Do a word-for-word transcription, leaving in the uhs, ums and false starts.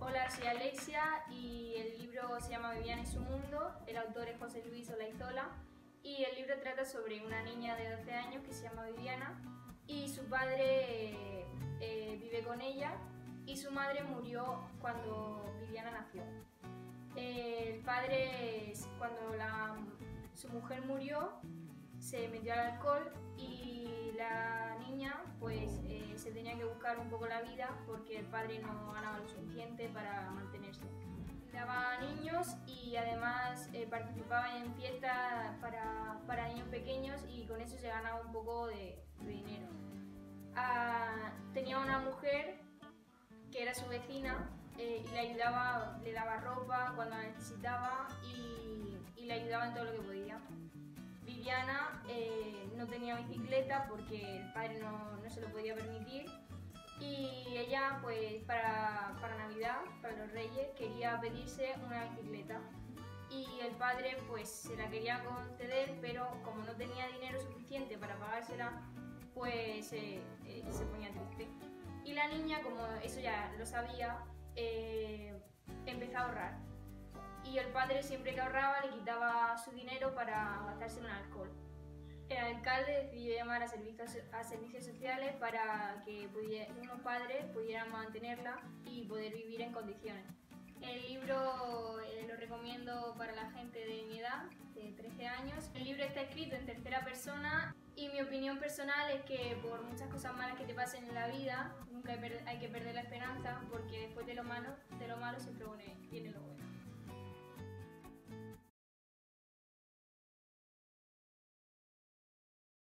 Hola, soy Alexia y el libro se llama Viviana y su mundo. El autor es José Luis Olaizola y el libro trata sobre una niña de doce años que se llama Viviana y su padre eh, eh, vive con ella y su madre murió cuando Viviana nació. Eh, el padre, cuando la, su mujer murió, se metió al alcohol y la niña pues eh, se tenía que buscar un poco la vida porque el padre no ganaba lo suficiente para mantenerse. Daba niños y además eh, participaba en fiestas para, para niños pequeños y con eso se ganaba un poco de, de dinero. Ah, tenía una mujer que era su vecina eh, y le ayudaba, le daba ropa cuando la necesitaba y, y le ayudaba en todo lo que podía. Viviana eh, no tenía bicicleta porque el padre no, no se lo podía permitir y ella pues para, para Navidad, para los Reyes, quería pedirse una bicicleta y el padre pues se la quería conceder, pero como no tenía dinero suficiente para pagársela, pues eh, eh, se ponía triste. Y la niña, como eso ya lo sabía, eh, empezó a ahorrar. Y el padre siempre que ahorraba le quitaba su dinero para gastárselo en alcohol. El alcalde decidió llamar a servicios, a servicios sociales para que pudiera, unos padres pudieran mantenerla y poder vivir en condiciones. El libro eh, lo recomiendo para la gente de mi edad, de trece años. El libro está escrito en tercera persona y mi opinión personal es que por muchas cosas malas que te pasen en la vida, nunca hay, hay que perder la esperanza porque después de lo malo, de lo malo siempre viene lo bueno.